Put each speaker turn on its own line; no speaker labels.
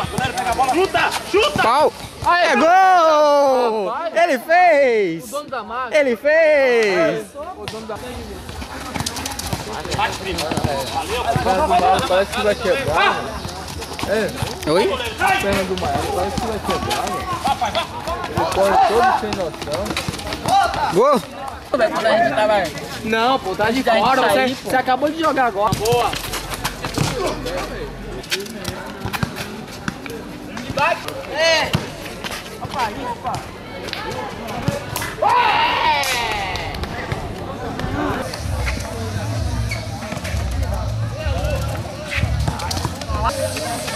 Chuta! Chuta!
Pau! É gol! Ele fez!
O dono da máquina.
Ele fez!
O dono da
Bate, primo. Valeu.
parece que vai quebrar.
Oi?
A perna do Maior parece que vai quebrar. Ele corre todo sem noção.
Gol!
Quando a gente tava...
Não, pô, tá de
Tá de
fora.
sair,
Você acabou de jogar agora.
Boa.
É! Opa,